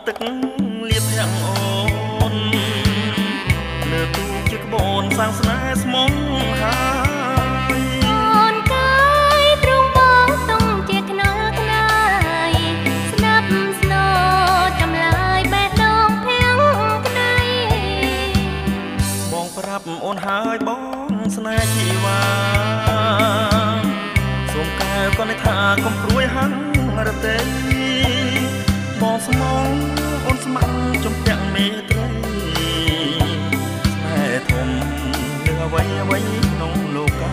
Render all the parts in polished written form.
ទឹកលៀបទាំងអូនលើទូជាក្បូនសាងស្នេហ៍ស្មងហើយអូនកាយទ្រង់បងទុំជាខ្នល់ខ្នាយស្នាប់ស្នូចម្លើយបេះដូងភាំងក្ដីបងប្រាប់អូនហើយបងស្នេហ៍ជីវ៉ាសូមកែវក៏នឹកថាកុំព្រួយហាំងរទេបងស្មងអូនស្ម័គ្រចំពាក់មេត្រីស្នេហ៍ធំលើអ្វីអ្វីក្នុងលោកា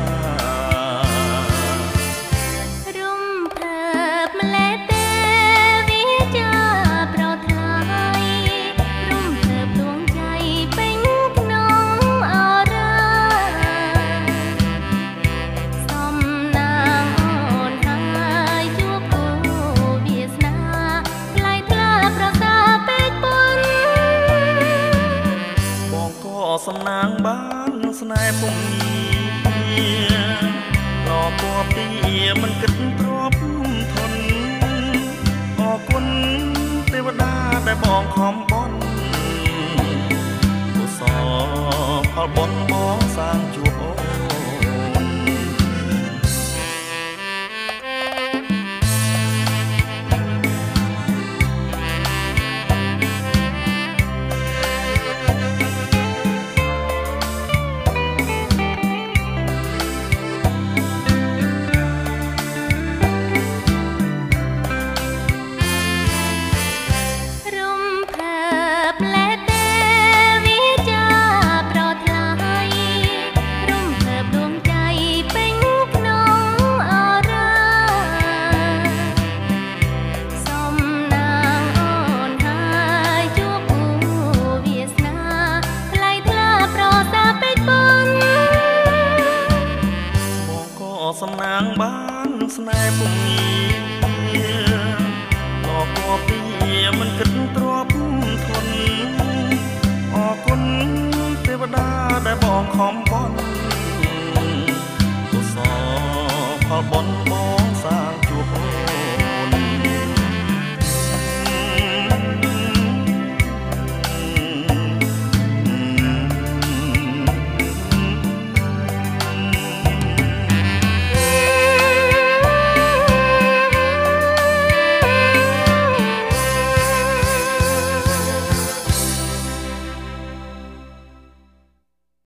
រុំភើបម្លេះទេវាចាប្រថ្លៃរុំភើបដួងใจពេញក្នុងអរាសំណាងអូនហើយជួបគូវាសនាថ្លៃថ្លាប្រសើរពេកប៉ុនបងក៏សំណាងបានស្នេហ៍ពុំងាររកពណ៌ពីមិនគិតទ្របធនអរគុណទេវតាដែលបងខំបន់កុសលផលបុណ្យបងសាងជួបអូនសំណាងបានស្នេហ៍ពុំងាររកពណ៌ពីមិនគិតទ្របធនអរគុណទេវតាដែលបងខំបន់កុសលផលបុណ្យបង